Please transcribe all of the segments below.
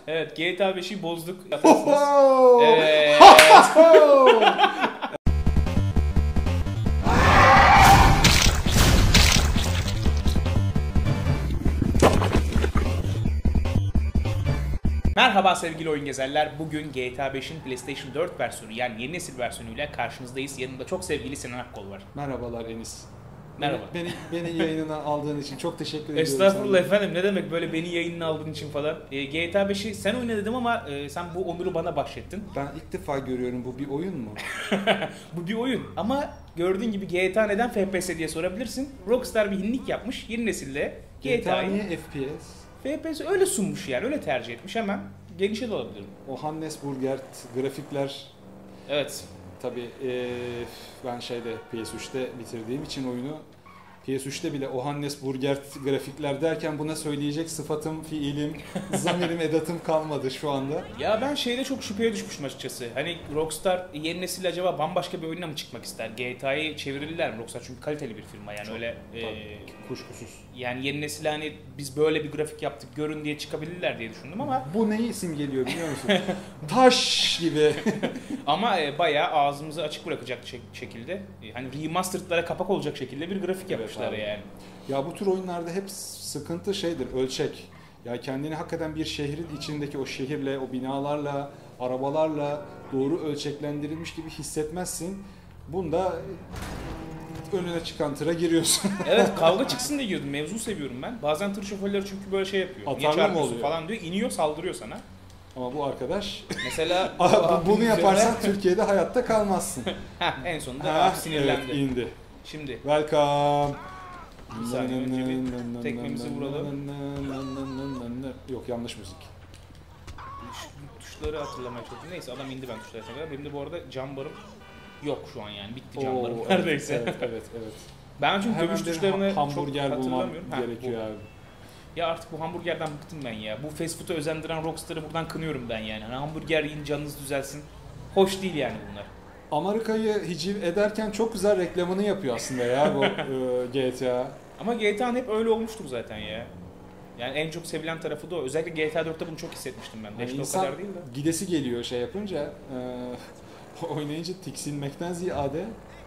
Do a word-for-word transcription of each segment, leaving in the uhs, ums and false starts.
Evet, G T A beşi bozduk. Oho! Evet. Merhaba sevgili oyun gezerler. Bugün G T A beşin PlayStation dört versiyonu, yani yeni nesil versiyonuyla karşınızdayız. Yanımda çok sevgili Sinan Akkol var. Merhabalar Enis. Merhaba. Beni, beni, beni yayınına aldığın için çok teşekkür ediyorum. Estağfurullah efendim, ne demek böyle beni yayınına aldığın için falan. E, G T A beşi sen oyna dedim ama e, sen bu onuru bana bahşettin. Ben ilk defa görüyorum, bu bir oyun mu? Bu bir oyun ama gördüğün gibi G T A neden F P S diye sorabilirsin. Rockstar bir hinlik yapmış yeni nesilde G T A G T A'yı. niye F P S? F P S öyle sunmuş yani, öyle tercih etmiş, hemen genişe de alabilirim. O Hannes Burger grafikler, Evet. tabii ee, ben şeyde P S üçte bitirdiğim için oyunu, P S üçte bile o Hannes Burger grafikler derken buna söyleyecek sıfatım, fiilim, zamirim, edatım kalmadı şu anda. Ya ben şeyde çok şüpheye düşmüştüm açıkçası. Hani Rockstar yeni nesil acaba bambaşka bir oyuna mı çıkmak ister? G T A'yı çevirirler mi? Rockstar çünkü kaliteli bir firma yani, Çok, öyle e, kuşkusuz. yani yeni nesil hani biz böyle bir grafik yaptık görün diye çıkabilirler diye düşündüm ama Bu neyi isim geliyor biliyor musun? Taş gibi. ama e, bayağı ağzımızı açık bırakacak şek- şekilde e, hani remastered'lara kapak olacak şekilde bir grafik yapmışlar Evet, yani. Ya bu tür oyunlarda hep sıkıntı şeydir, ölçek. Ya kendini hakikaten bir şehrin içindeki o şehirle, o binalarla, arabalarla doğru ölçeklendirilmiş gibi hissetmezsin. Bunda önüne çıkan tıra giriyorsun. Evet, kavga çıksın diye girdim. Mevzu seviyorum ben. Bazen tır şoförleri çünkü böyle şey yapıyor. Niye Atarlı mı çarpıyorsun oluyor? falan diyor. İniyor, saldırıyor sana. Ama bu arkadaş, Mesela Bu- bunu yaparsan Türkiye'de hayatta kalmazsın. Heh, en sonunda Ha, abi sinirlendi. evet, indi. Şimdi Welcome. bir saniye önce bir tekmemizi vuralım. Yok, yanlış müzik. Tuş- tuşları hatırlamaya çalışıyorum. Neyse, adam indi ben tuşları hatırlamaya. Benim de bu arada cam barım yok şu an yani. Bitti cam Oo, barım evet, neredeyse. Evet, evet, evet. Ben çünkü Hemen dövüş bir tuşlarını ha- çok hamburger bulmam hatırlamıyorum. Ha, gerekiyor bu. abi. Ya artık bu hamburgerden bıktım ben ya. Bu fast food'a özendiren Rockstar'ı buradan kınıyorum ben yani. Hani hamburger yiyin canınız düzelsin. Hoş değil yani bunlar. Amerika'yı hiciv ederken çok güzel reklamını yapıyor aslında ya bu e, G T A. Ama G T A'nın hep öyle olmuştur zaten ya. Yani en çok sevilen tarafı da o. Özellikle G T A dörtte bunu çok hissetmiştim ben. Yani beşte o insan kadar değil de. gidesi geliyor şey yapınca, e, oynayınca tiksinmekten ziyade.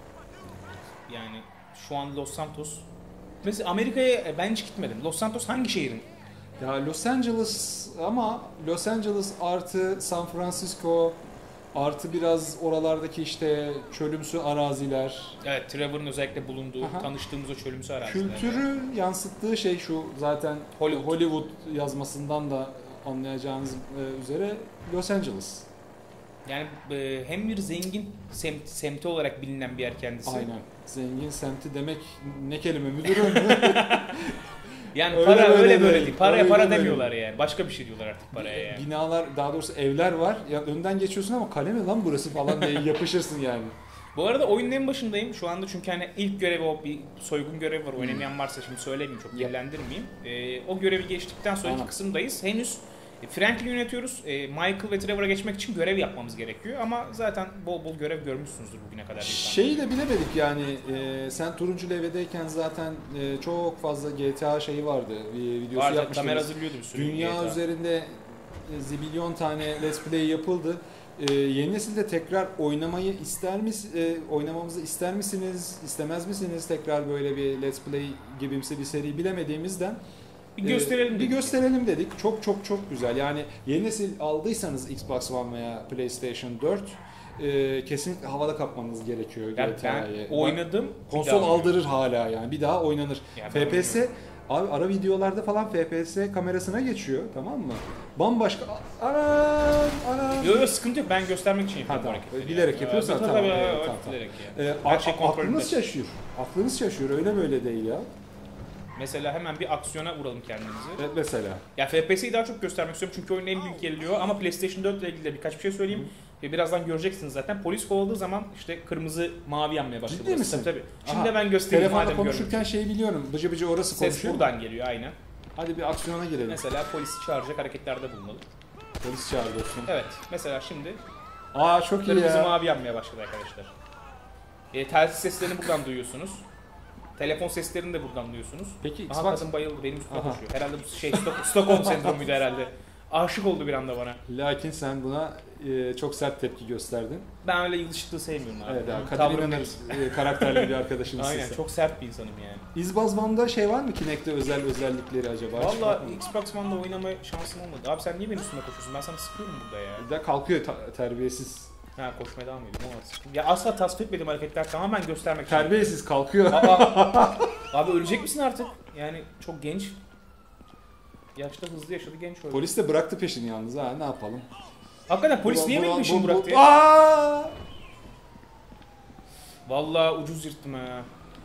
Yani şu an Los Santos. Mesela Amerika'ya ben hiç gitmedim. Los Santos hangi şehrin? Ya Los Angeles, ama Los Angeles artı San Francisco artı biraz oralardaki işte çölümsü araziler. Evet, Trevor'ın özellikle bulunduğu, Aha. tanıştığımız o çölümsü araziler. Kültürü yansıttığı şey şu zaten, Hollywood. Hollywood yazmasından da anlayacağınız e, üzere Los Angeles. Yani e, hem bir zengin semt, semti olarak bilinen bir yer kendisi. Aynen. Zengin semti demek ne kelime müdürüm? Yani Öyle para böyle öyle böyle değil. değil. Paraya Öyle para böyle. demiyorlar yani. Başka bir şey diyorlar artık paraya yani. Binalar, daha doğrusu evler var. Ya önden geçiyorsun ama kale mi lan burası falan diye yapışırsın yani. Bu arada oyunun en başındayım şu anda çünkü hani ilk görevi, o bir soygun görevi var. Oynamayan varsa şimdi söylemeyeyim, çok kirlendirmeyeyim. Ee, o görevi geçtikten sonraki Tamam. kısımdayız. Henüz Franklin'i yönetiyoruz. Ee, Michael ve Trevor'a geçmek için görev yapmamız gerekiyor. Ama zaten bol bol görev görmüşsünüzdür bugüne kadar. Şeyi de bilemedik yani, e, sen turuncu levhedeyken zaten e, çok fazla G T A şeyi vardı. Bir videosu Var, yapmıştınız. kamera hazırlıyordu bir sürü. Dünya G T A. üzerinde e, zibilyon tane let's play yapıldı. E, yeni nesilde tekrar oynamayı ister mis e, oynamamızı ister misiniz, istemez misiniz? Tekrar böyle bir let's play gibimsi bir seri bilemediğimizden Bir gösterelim Ee, bir dedik. gösterelim dedik. Çok çok çok güzel. Yani yeni nesil aldıysanız Xbox One veya PlayStation dört e, kesinlikle havada kapmanız gerekiyor Yani G T A'yı. ben oynadım. Konsol aldırır hala yani. Bir daha oynanır. Yani F P S oynuyorum. abi, ara videolarda falan F P S kamerasına geçiyor, tamam mı? Bambaşka. Anam anam. Yok yok, sıkıntı yok, ben göstermek için yapıyorum Ha, tamam. hareketleri. Bilerek yani. yapıyorsan Tabii, tamam. tabii, Evet, evet, tamam, tamam. bilerek yani. E, Her şey a- kontrolünde. aklınız şaşıyor. Aklınız şaşıyor. Öyle böyle değil ya. Mesela hemen bir aksiyona vuralım kendimizi. Evet, mesela. Ya F P S'yi daha çok göstermek istiyorum çünkü oyunun en büyük geliyor ama PlayStation dört ile ilgili de birkaç bir şey söyleyeyim. Ve birazdan göreceksiniz zaten. Polis kovaladığı zaman işte kırmızı mavi yanmaya başladı. Ciddi misin? Tabii tabii. Şimdi Aha, de ben göstereyim Telefonda madem konuşurken görmüyorsun. şeyi biliyorum. Bıcı bıcı orası Ses konuşuyor. buradan geliyor aynen. Hadi bir aksiyona girelim. Mesela polisi çağıracak hareketlerde bulunmalı. Polis çağırıyorsun. Evet. Mesela şimdi Aa çok iyi kırmızı ya. mavi yanmaya başladı arkadaşlar. E, telsiz seslerini buradan duyuyorsunuz. Telefon seslerini de buradan duyuyorsunuz. Peki Aha, Xbox kadın bayıldı, benim üstüme Aha. koşuyor. Herhalde bu şey Stok- Stockholm sendromuydu herhalde. Aşık oldu bir anda bana. Lakin sen buna e, çok sert tepki gösterdin. Ben öyle yılışıklığı sevmiyorum abi. Evet abi. Tavrım Kadir benim. İnanır e, karakterli bir arkadaşımız. Aynen sen. çok sert bir insanım yani. İzbazman'da şey var mı Kinect'te özel özellikleri acaba? Hiç Valla bakmadım. Xbox One'da oynama şansım olmadı. Abi sen niye benim üstüme koşuyorsun? Ben sana sıkıyorum burada ya. Bir de kalkıyor ta- terbiyesiz. Ha koşmaya devam ediyorum. O var sıkıntı. Ya asla tasvip etmediğim hareketler tamamen göstermek için. Terbiyesiz kalkıyor. Aa, abi ölecek misin artık? Yani çok genç. Yaşta hızlı yaşadı genç öldü. Polis de bıraktı peşini yalnız ha, ne yapalım? Hakikaten polis Bu- niye bu- benim bu- peşimi bu- bıraktı ya? Aa! Vallahi ucuz yırttım ha.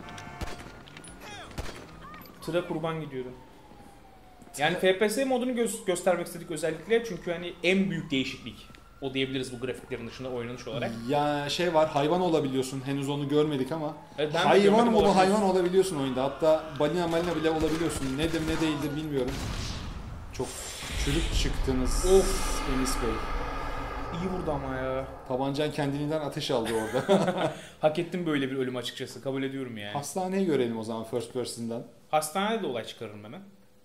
Tıra kurban gidiyorum. Yani F P S modunu gö- göstermek istedik özellikle çünkü hani en büyük değişiklik o diyebiliriz bu grafiklerin dışında oynanış olarak. Ya şey var, hayvan olabiliyorsun. Henüz onu görmedik ama. Evet, ben de hayvan görmedim, molu olabilir. hayvan olabiliyorsun oyunda. Hatta balina malina bile olabiliyorsun. Nedir ne değildir bilmiyorum. Çok çürük çıktınız Of. Enis Bey. İyi vurdu ama ya. Tabancan kendiliğinden ateş aldı orada. Hak ettim böyle bir ölüm açıkçası. Kabul ediyorum yani. Hastaneyi görelim o zaman first person'dan. Hastanede de olay çıkarırım hemen.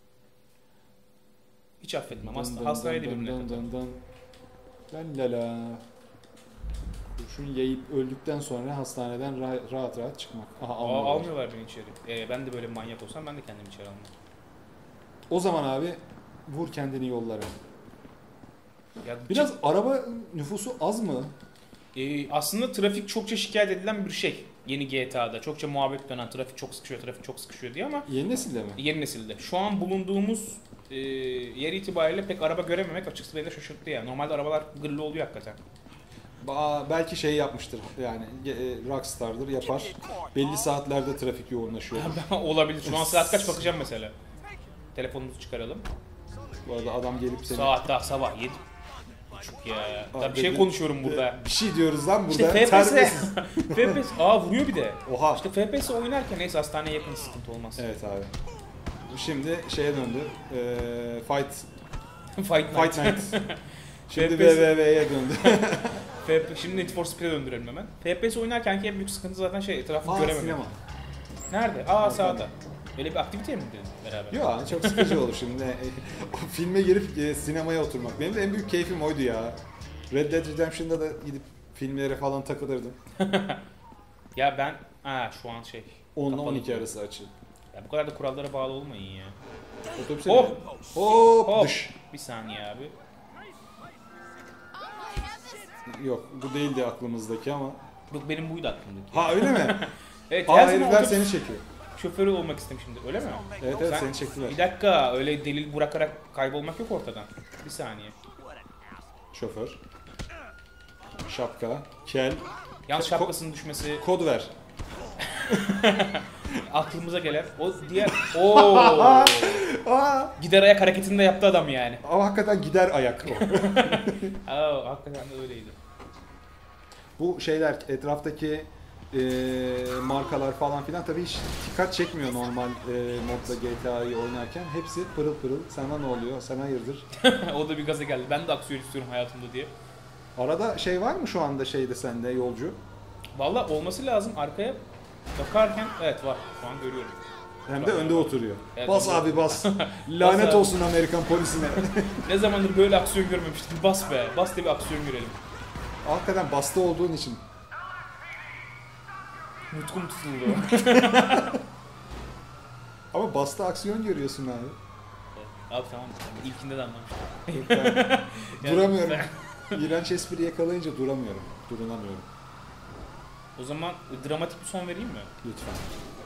Hiç affetmem. Hasta, hastaneye de birbirine dın katarım. dın dın. Lallala. Kurşun yayıp öldükten sonra hastaneden ra- rahat rahat çıkmak. Aha, Aa, almıyorlar. almıyorlar beni içeri. Ee, ben de böyle bir manyak olsam ben de kendimi içeri almam. O zaman abi vur kendini yollara. Ya Biraz araba nüfusu az mı? Ee, aslında trafik çokça şikayet edilen bir şey. Yeni G T A'da çokça muhabbet dönen trafik çok sıkışıyor, trafik çok sıkışıyor diye ama Yeni nesilde mi? yeni nesilde. Şu an bulunduğumuz e, yer itibariyle pek araba görememek açıkçası beni de şaşırttı ya. Normalde arabalar gırlı oluyor hakikaten. Ba- belki şey yapmıştır yani e, Rockstar'dır yapar. Belli saatlerde trafik yoğunlaşıyor. Olabilir. Şu an saat kaç bakacağım mesela. Telefonumuzu çıkaralım. Bu arada adam gelip seni... Saat daha sabah yedi buçuk ya. Aa, Tabii bir şey dedi- konuşuyorum burada. Bir şey diyoruz lan burada. İşte F P S. Terbiyesiz. F P S. Aa vuruyor bir de. Oha. İşte F P S oynarken neyse hastaneye yakın sıkıntı olmaz. Evet abi. Şimdi şeye döndü. Ee, fight Fight Night. Fight Night. Şimdi F P S. V V V'ye döndü. F P, şimdi Need for Speed'e döndürelim hemen. F P S oynarkenki en büyük sıkıntı zaten şey etrafı Aa, görememek. sinema. Nerede? Aa sağda. Öyle bir aktivite mi dedin beraber? Yok çok sıkıcı olur şimdi. O filme girip e, sinemaya oturmak. Benim de en büyük keyfim oydu ya. Red Dead Redemption'da da gidip filmlere falan takılırdım. Ya ben ha şu an şey. on ile kapalı on iki diyor. arası açı. Ya bu kadar da kurallara bağlı olmayın ya. Otobüse Hop! mi? Hop! Hop! Dış. Bir saniye abi. Yok bu değildi aklımızdaki ama. Bak benim buydu aklımdaki. Ha öyle mi? Evet, Ha her zaman herifler otobüs seni çekiyor. şoförü olmak istemişimdir. Öyle mi? Evet evet Sen- seni çektiler. Bir dakika öyle delil bırakarak kaybolmak yok ortadan. Bir saniye. Şoför. Şapka. Kel. Yalnız Ko- şapkasının düşmesi Kod ver. aklımıza gelen o diğer ooo Aa! gider ayak hareketini de yaptı adam yani. Ama hakikaten gider ayak o. Aa, hakikaten de öyleydi. Bu şeyler etraftaki e, markalar falan filan tabii hiç dikkat çekmiyor normal e, modda G T A'yı oynarken. Hepsi pırıl pırıl. Sana ne oluyor? Sen hayırdır? O da bir gaza geldi. Ben de aksiyon istiyorum hayatımda diye. Arada şey var mı şu anda şeyde sende yolcu? Valla olması lazım arkaya bakarken evet var. Şu an görüyorum. Hem de önde oturuyor. Evet, Bas önde abi bas. Lanet abi. olsun Amerikan polisine. Ne zamandır böyle aksiyon görmemiştim. Bas be. Bas da bir aksiyon görelim. Hakikaten basta olduğun için. Nutkum tutuldu. Ama basta aksiyon görüyorsun abi. Abi tamam. İlkinde de anlamıştım. Ben duramıyorum. İğrenç espri yakalayınca duramıyorum. Durunamıyorum. O zaman dramatik bir son vereyim mi? Lütfen.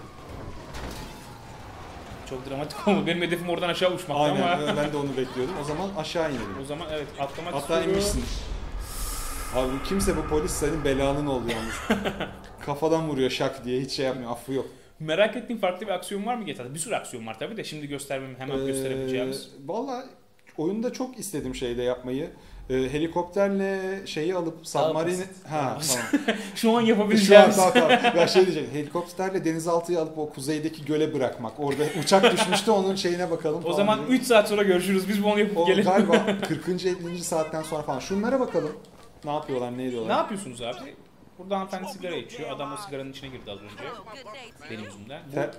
Çok dramatik oldu. Benim hedefim oradan aşağı uçmak Aynen ama. ben de onu bekliyordum. O zaman aşağı inelim. O zaman evet atlamak Hatta istiyorum. inmişsin. Abi bu kimse bu polis senin belanın oldu yalnız. Kafadan vuruyor şak diye hiç şey yapmıyor. Affı yok. Merak ettiğin farklı bir aksiyon var mı G T A'da? Bir sürü aksiyon var tabii de şimdi göstermem hemen Ee, gösterebileceğimiz. Valla oyunda çok istedim şeyde yapmayı. Ee, helikopterle şeyi alıp submarine... Ha tamam. Şu an Şu an yapabileceğimiz. tamam tamam. Ben şey diyeceğim. Helikopterle denizaltıyı alıp o kuzeydeki göle bırakmak. Orada uçak düşmüştü onun şeyine bakalım. O falan zaman diye. üç saat sonra görüşürüz. Biz bunu yapıp O gelelim. galiba kırkıncı ellinci saatten sonra falan. Şunlara bakalım. Ne yapıyorlar, ne ediyorlar? Ne yapıyorsunuz abi? Burada hanımefendi sigara içiyor. Adam o sigaranın içine girdi az önce. Benim yüzümden. Te-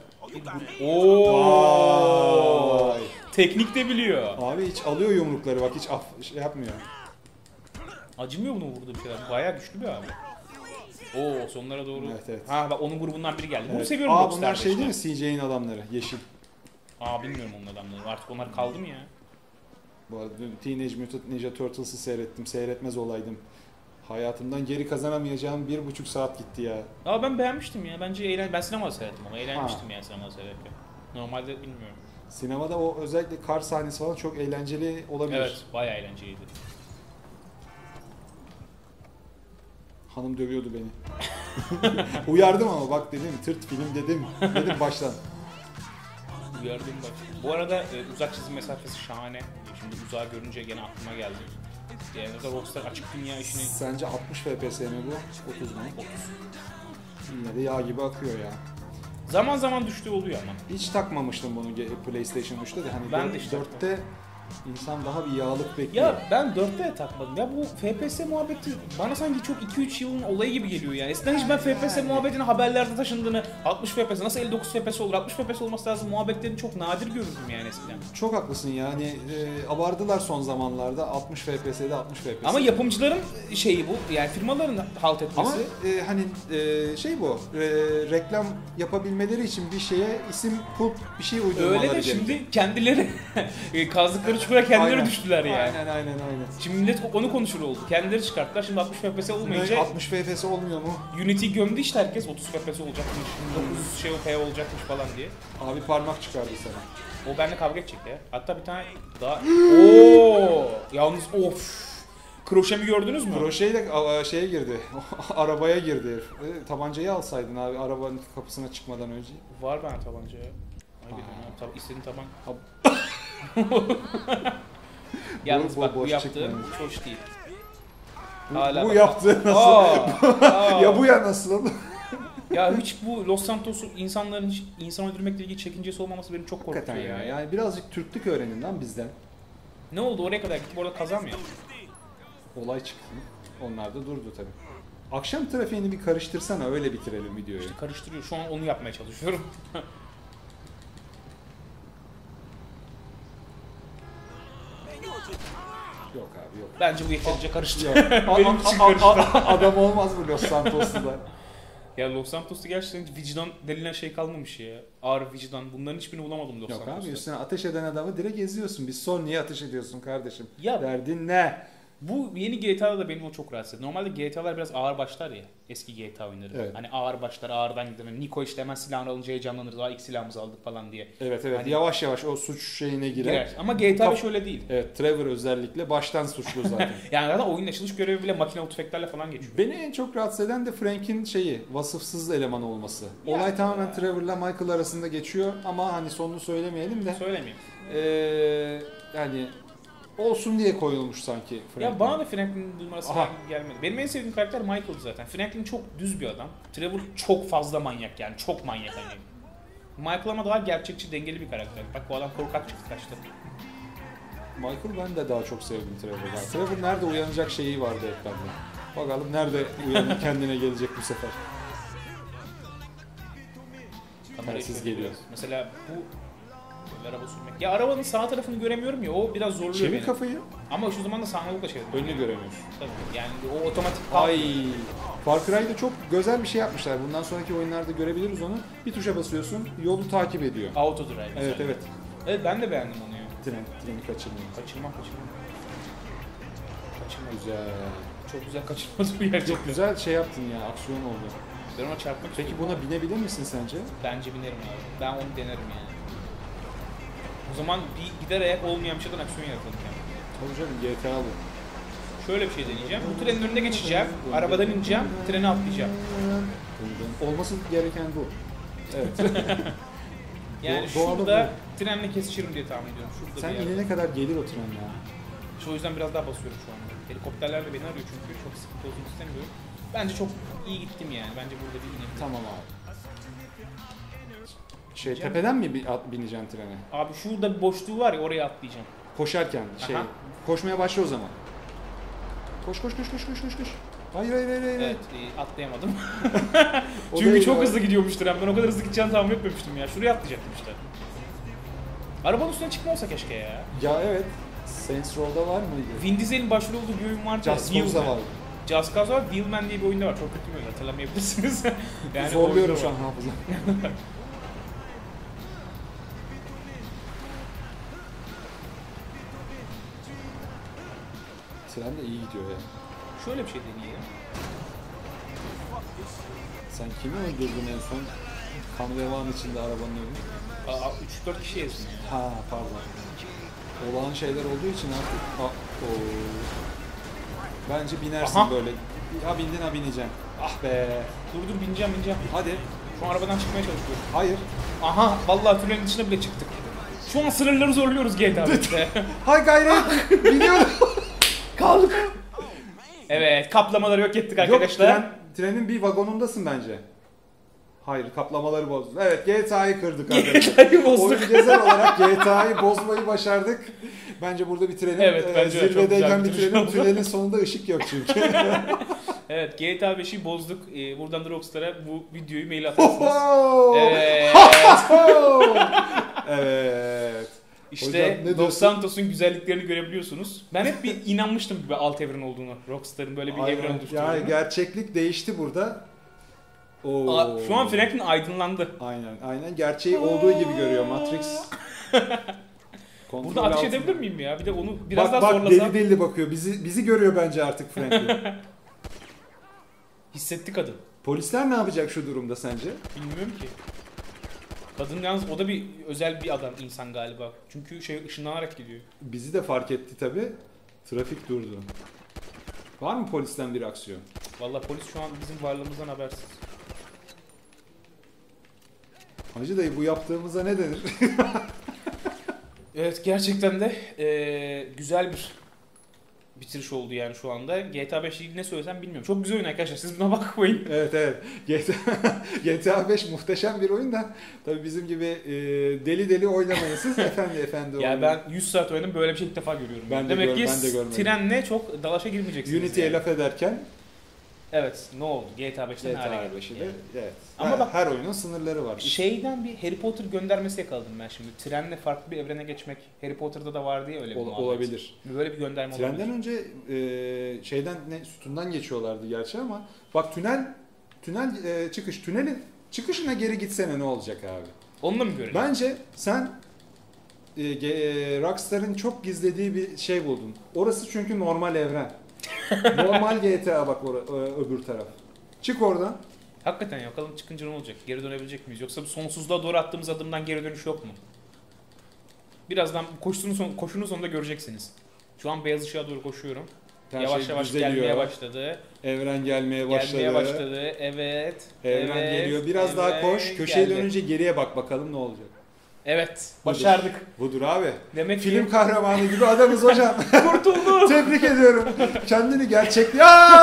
Ooo. Vay. Teknik de biliyor. Abi hiç alıyor yumrukları bak hiç af şey yapmıyor. Acımıyor bunu vurduğu bir şeyler. Bayağı güçlü bir abi. Oo sonlara doğru. Evet, evet. Ha bak onun grubundan biri geldi. Bunu Evet. seviyorum. Aa Rockstar'da bunlar şey işte. değil mi C J'in adamları yeşil. Aa bilmiyorum onun adamları. Artık onlar kaldı mı ya? Bu arada dün Teenage Mutant Ninja Turtles'ı seyrettim. Seyretmez olaydım. Hayatımdan geri kazanamayacağım bir buçuk saat gitti ya. Aa ben beğenmiştim ya. Bence eğlen ben sinemada seyrettim ama eğlenmiştim yani sinemada seyrettim. Normalde bilmiyorum. Sinemada o özellikle kar sahnesi falan çok eğlenceli olabilir. Evet, bayağı eğlenceliydi. Hanım dövüyordu beni. Uyardım ama bak dedim tırt film dedim. Dedim baştan. Uyardım bak. Bu arada e, uzak çizim mesafesi şahane. Şimdi uzağı görünce gene aklıma geldi. Yani mesela Rockstar açık dünya işini... Sence altmış F P S mi bu? otuz mu? otuz. Yine de yağ gibi akıyor ya. Zaman zaman düştüğü oluyor ama. Hiç takmamıştım bunu PlayStation üçte de hani Ben de hiç dörtte insan daha bir yağlık bekliyor. Ya ben dörtte de takmadım. Ya bu F P S muhabbeti bana sanki çok iki üç yılın olayı gibi geliyor yani. Eskiden hiç ben F P S muhabbetinin haberlerde taşındığını, altmış F P S nasıl elli dokuz F P S olur, altmış F P S olması lazım muhabbetlerini çok nadir görürdüm yani eskiden. Çok haklısın yani e, abardılar son zamanlarda altmış F P S'de altmış F P S. Ama yapımcıların şeyi bu, yani firmaların halt etmesi. Ama e, hani e, şey bu e, reklam yapabilmeleri için bir şeye isim kulp bir şey uydurmaları öyle de gerekiyor. şimdi kendileri kazdıkları çukura kendileri Aynen. düştüler yani. Aynen aynen aynen. Şimdi millet onu konuşur oldu. Kendileri çıkarttılar. Şimdi altmış F P S olmayınca altmış F P S olmuyor mu? Unity gömdü işte herkes otuz F P S olacakmış, dokuz şey P olacakmış falan diye. Abi parmak çıkardı sana. O benimle kavga edecek ya. Hatta bir tane daha... Oo! Yalnız of! Kroşemi gördünüz mü? Kroşeyle a- şeye girdi. Arabaya girdi herif. E, tabancayı alsaydın abi arabanın kapısına çıkmadan önce. Var bana tabanca ya. Ay dedim ya. Tab- istediğin taban. Yalnız Bu- bu bak bu boş yaptığın çıkmamış. hiç hoş değil. Bu, Hala bu bak- yaptığı nasıl? Aa, aa. Ya bu ya nasıl? Ya hiç bu Los Santos'u insanların hiç insan öldürmekle ilgili çekincesi olmaması beni çok korkutuyor Hakikaten ya. ya. Yani birazcık Türklük öğrenin lan bizden. Ne oldu oraya kadar gidip orada kaza mı yaptın? Olay çıktı. Onlar da durdu tabii. Akşam trafiğini bir karıştırsana öyle bitirelim videoyu. İşte karıştırıyor. Şu an onu yapmaya çalışıyorum. Yok abi yok. Bence bu yeterince karıştı. Yok. Benim için A- a- karıştı. a- Adam olmaz bu Los Santos'ta. Ya Los Santos'ta gerçekten vicdan denilen şey kalmamış ya. Ağır vicdan. Bunların hiçbirini bulamadım Los Yok Santos'ta. abi üstüne ateş eden adamı direkt eziyorsun. Biz son niye ateş ediyorsun kardeşim? Ya Derdin ne? bu yeni G T A'da da beni o çok rahatsız ediyor. Normalde G T A'lar biraz ağır başlar ya. Eski G T A oyunları. Evet. Hani ağır başlar, ağırdan gider. Hani Niko işte hemen silahını alınca heyecanlanırız. Aa ilk silahımızı aldık falan diye. Evet evet Hani- yavaş yavaş o suç şeyine girer. Girer. Ama G T A Kap- beş öyle değil. Evet Trevor özellikle baştan suçlu zaten. Yani zaten oyunun açılış görevi bile makinalı tüfeklerle falan geçiyor. Beni en çok rahatsız eden de Frank'in şeyi vasıfsız eleman olması. Ya. Olay tamamen Trevor'la Michael arasında geçiyor ama hani sonunu söylemeyelim de Söylemeyeyim. ee, yani olsun diye koyulmuş sanki Franklin. Ya bana da Franklin'in numarası Aha. gelmedi. Benim en sevdiğim karakter Michael'dı zaten. Franklin çok düz bir adam. Trevor çok fazla manyak yani. Çok manyak hani. Michael ama daha gerçekçi, dengeli bir karakter. Bak bu adam korkak çıktı kaçtı. Michael ben de daha çok sevdim Trevor'dan. Trevor nerede uyanacak şeyi vardı ekranda. Bakalım nerede uyanıp kendine gelecek bu sefer. Kamerayı Telsiz şöyle geliyor. biraz- Mesela bu böyle araba sürmek. Ya arabanın sağ tarafını göremiyorum ya, o biraz zorluyor Çevir beni. kafayı. Ama şu zaman da sağlıkla çevirdim. Önünü göremiyorsun. Tabii. Yani o otomatik Ay. Far Cry'da çok güzel bir şey yapmışlar. Bundan sonraki oyunlarda görebiliriz onu. Bir tuşa basıyorsun, yolu takip ediyor. Auto drive. Evet mesela. evet. Evet ben de beğendim onu ya. Tren, treni kaçırmıyor. Kaçırma kaçırma. Kaçırma. Güzel. Çok güzel kaçırmadı bu gerçekten. Çok güzel şey yaptın ya, aksiyon oldu. Ben ona çarpmak Peki istiyorum. buna binebilir misin sence? Bence binerim abi. Ben onu denerim yani. O zaman bir gider ayak olmayan bir şeyden aksiyon yaratalım yani. Tabii canım G T A bu. Şöyle bir şey deneyeceğim. Bu trenin önüne geçeceğim. Arabadan ineceğim. Trene atlayacağım. Olması gereken bu. Evet. Yani Do- doğalı şurada trenle kesişirim diye tahmin ediyorum. Şurada Sen bir yerde. inene kadar gelir o tren ya. Şu o yüzden biraz daha basıyorum şu anda. Helikopterler de beni arıyor çünkü çok sıkıntı olsun istemiyorum. Bence çok iyi gittim yani. Bence burada bir inebilirim. Tamam abi. Şey tepeden mi bi- at- bineceksin trene? Abi şurada bir boşluğu var ya, oraya atlayacağım. Koşarken şey Aha. koşmaya başla o zaman. Koş koş koş koş koş koş koş. Hayır hayır hayır. hayır. Evet, e, atlayamadım. O Çünkü değil çok ya. hızlı gidiyormuş tren. Ben o kadar hızlı gideceğini tahmin etmemiştim ya. Şuraya atlayacaktım işte. Arabanın üstüne çıkma olsa keşke ya. Ya evet. Saints Row'da var mıydı? Vin Diesel'in başrol olduğu bir oyun vardı ya. Just Cause'da Wheelman. var. Just Cause var. Wheelman diye bir oyunda var. Çok kötü bir oyun, hatırlamayabilirsiniz. yani Zorluyorum oyunda şu an var. hafızam. Tren de iyi gidiyor ya. Şöyle bir şey deneyelim. Sen kimi öldürdün en son? Kan revan içinde arabanın önünde. üç dört kişi ezdim. Ha pardon. Olağan şeyler olduğu için artık... Aa, oo. Bence binersin Aha. böyle. Ha bindin ha bineceğim. Ah be. Dur dur bineceğim bineceğim. Hadi. Şu an arabadan çıkmaya çalışıyorum. Hayır. Aha vallahi tünelin dışına bile çıktık. Şu an sınırları zorluyoruz G T A beşte. Hay gayret. Biniyorum. Kaldık. Evet, kaplamaları yok ettik Yok arkadaşlar. tren, trenin bir vagonundasın bence. Hayır kaplamaları bozdun. Evet G T A'yı kırdık arkadaşlar. G T A'yı bozduk. Oyun gezer olarak G T A'yı bozmayı başardık. Bence burada bitirelim. Evet, Ee, bence de çok zirvedeyken güzel bir bitirelim. bitiriş oldu. Tünelin sonunda ışık yok çünkü. Evet, G T A beşi bozduk. Ee, buradan da Rockstar'a bu videoyu mail atarsınız. Oho! Evet. Evet. İşte Hocam, ne Los diyorsun? Santos'un güzelliklerini görebiliyorsunuz. Ben hep bir inanmıştım bir alt evren olduğunu. Rockstar'ın böyle bir evren Aynen. oluşturduğunu. Yani gerçeklik değişti burada. Oo. Aa, Şu an Franklin aydınlandı. Aynen, aynen gerçeği olduğu gibi görüyor Matrix. Kontrol Burada ateş altında. edebilir miyim ya? Bir de onu biraz bak, daha bak, zorlasam. deli deli bakıyor. Bizi bizi görüyor bence artık Franklin. Hissetti kadın. Polisler ne yapacak şu durumda sence? Bilmiyorum ki. Kadın yalnız o da bir özel bir adam insan galiba. Çünkü şey ışınlanarak gidiyor. Bizi de fark etti tabi. Trafik durdu. Var mı polisten bir aksiyon? Vallahi polis şu an bizim varlığımızdan habersiz. Hacı dayı bu yaptığımıza ne denir? Evet gerçekten de eee, güzel bir bitiriş oldu yani şu anda. G T A beşle ilgili ne söylesem bilmiyorum. Çok güzel oyun arkadaşlar. Siz buna bakmayın. Evet evet. G T A, G T A beş muhteşem bir oyun da tabii bizim gibi e, deli deli oynamayın siz. Efendi efendi Ya oynayın. ben yüz saat oynadım böyle bir şey ilk defa görüyorum. Ben de Demek gör- ki ben de görmedim. trenle çok dalaşa girmeyeceksiniz. Unity'ye yani. laf ederken Evet ne oldu? G T A beşte G ne T hale A geldi? beşi de Yani. evet. Ama her, bak- her oyunun sınırları var. Şeyden bir Harry Potter göndermesi yakaladım ben şimdi. Trenle farklı bir evrene geçmek. Harry Potter'da da var diye öyle bir Ol- muhabbet. olabilir. Böyle bir gönderme Trenden olabilir. önce e, şeyden ne sütundan geçiyorlardı gerçi ama bak tünel tünel e, çıkış tünelin çıkışına geri gitsene ne olacak abi? Onunla mı görelim? Bence sen e, ge- Rockstar'ın çok gizlediği bir şey buldun. Orası çünkü normal evren. Normal G T A bak ora- ö- öbür taraf. Çık oradan. Hakikaten ya, bakalım çıkınca ne olacak? Geri dönebilecek miyiz? Yoksa bu sonsuzluğa doğru attığımız adımdan geri dönüş yok mu? Birazdan koşunun, son, koşunun sonunda göreceksiniz. Şu an beyaz ışığa doğru koşuyorum. Her yavaş şey yavaş düzeliyor. gelmeye başladı. Evren gelmeye başladı. Gelmeye başladı. Evet. Evren evet, geliyor. Biraz daha evet, koş. Köşeye geldi. dönünce geriye bak bakalım ne olacak. Evet. Budur. Başardık. Budur abi. Demek Film ki kahramanı gibi adamız hocam. kurtulduk. Tebrik ediyorum. Kendini gerçekliğe...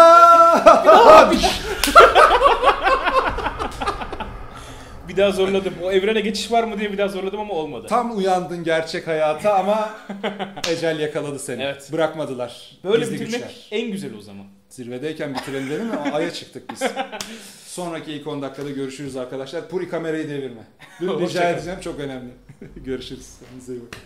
Bir daha zorladım. O evrene geçiş var mı diye bir daha zorladım ama olmadı. Tam uyandın gerçek hayata ama ecel yakaladı seni. Evet. Bırakmadılar. Böyle Gizli bitirmek güçler. en güzeli o zaman. Zirvedeyken bitirelim dedim ama aya çıktık biz. Sonraki ilk on dakikada görüşürüz arkadaşlar. Puri kamerayı devirme. Rica Hoşça kal. edeceğim çok önemli. Görüşürüz. Kendinize iyi bakın.